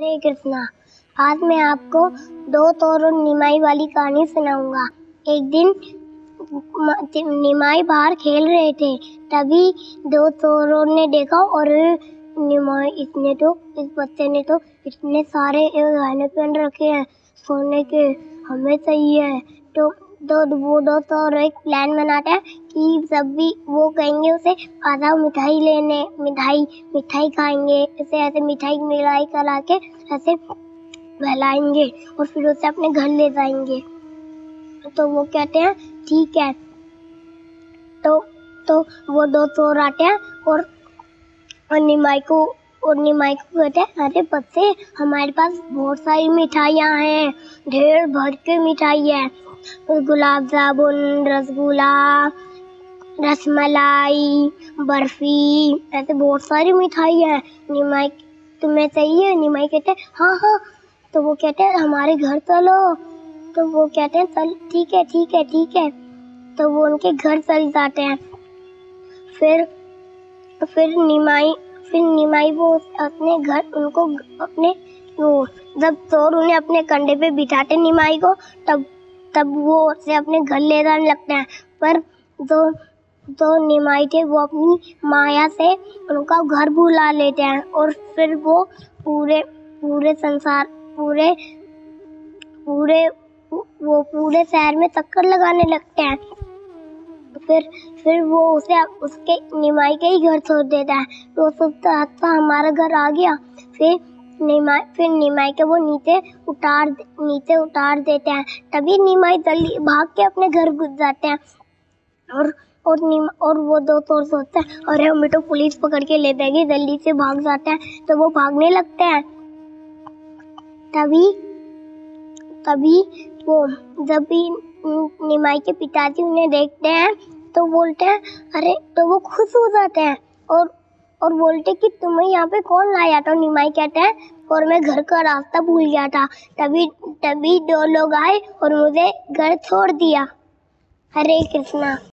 हरे कृष्णा। आज मैं आपको दो तोर और निमाई वाली कहानी सुनाऊंगा। एक दिन निमाई बाहर खेल रहे थे, तभी दो तोरों ने देखा और निमाई इस बच्चे ने तो इतने सारे गहने पहन रखे हैं सोने के, हमें चाहिए। तो वो दो तोर एक प्लान बनाते हैं कि जब भी वो कहेंगे उसे आधा मिठाई लेने, मिठाई खाएंगे, ऐसे मिठाई करा के ऐसे बहलाएंगे और फिर उसे अपने घर ले जाएंगे। तो वो कहते हैं ठीक है। तो वो दो चोर आते हैं और निमाई को कहते हैं, अरे बच्चे, हमारे पास बहुत सारी मिठाइयाँ हैं, ढेर भर के मिठाई है, गुलाब जामुन, रसगुल्ला, रसमलाई, बर्फी, ऐसे बहुत सारी मिठाई है। निमाई, तुम्हें चाहिए? निमाई कहते हैं हाँ। तो वो कहते हैं हमारे घर चलो। तो वो कहते हैं चल ठीक है। तो वो उनके घर चले जाते हैं। फिर निमाई वो अपने घर उनको अपने जब चोर उन्हें अपने कंधे पे बिठाते निमाई को, तब वो उसे अपने घर ले जाने लगते हैं। पर जो निमाई थे वो अपनी माया से उनका घर भुला लेते हैं और फिर वो पूरे शहर में चक्कर लगाने लगते हैं। फिर वो उसके निमाई के ही घर छोड़ देता है। तो सोचता अच्छा हमारा घर आ गया। फिर निमाई के वो नीचे उतार देते हैं। तभी निमाई जल्दी भाग के अपने घर घुस जाते हैं और वो दो चोर सोचते हैं अरे हमें तो पुलिस पकड़ के ले जाएगी, जल्दी से भाग जाते हैं। तो वो भागने लगते हैं। तभी जब भी निमाई के पिताजी उन्हें देखते हैं तो बोलते हैं अरे, तो वो खुश हो जाते हैं और बोलते कि तुम्हें यहाँ पे कौन लाया? तो निमाई कहते हैं और मैं घर का रास्ता भूल गया था, तभी दो लोग आए और मुझे घर छोड़ दिया। हरे कृष्णा।